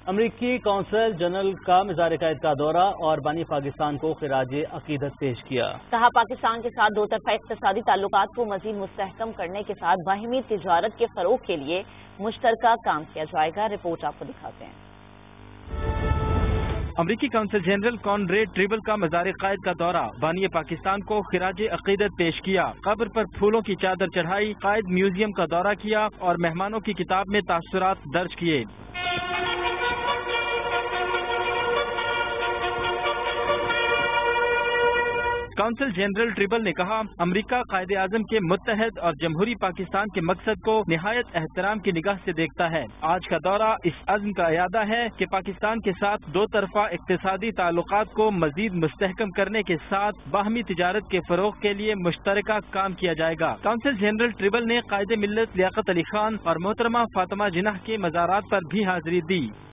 امریکی council general کا مزار قائد کا دورہ اور بانی پاکستان کو خراج عقیدت پیش کیا۔ کہا پاکستان کے ساتھ دو طرفہ اقتصادی تعلقات کو مزید مستحکم کرنے کے ساتھ باہمی تجارت کے فروغ کے لیے مشترکہ کام کیا جائے گا۔ رپورٹ آپ کو دکھاتے ہیں۔ امریکی کونسل جنرل کانریڈ ٹریبل کا مزار قائد کا دورہ، بانی پاکستان کو خراج عقیدت پیش کیا، قبر پر پھولوں کی چادر چڑھائی، قائد میوزیم کا دورہ کیا اور مہمانوں کی کتاب میں تاثرات درج کیے۔ کونسل جنرل ٹریبل نے کہا امریکہ قائد اعظم کے متحد اور جمہوری پاکستان کے مقصد کو نہایت احترام کی نگاہ سے دیکھتا ہے۔ آج کا دورہ اس عزم کا اعادہ ہے کہ پاکستان کے ساتھ دو طرفہ اقتصادی تعلقات کو مزید مستحکم کرنے کے ساتھ باہمی تجارت کے فروغ کے لیے مشترکہ کام کیا جائے گا۔ کونسل جنرل ٹریبل نے قائد ملت لیاقت علی خان اور محترمہ فاطمہ جناح کے مزارات پر بھی حاضری دی۔